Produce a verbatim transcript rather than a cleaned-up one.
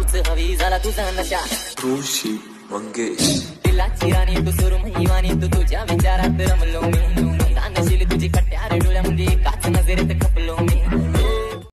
तूच हवी झाला तुझा नशा तुळशी मंगेश दिलाची राणी तू सुरू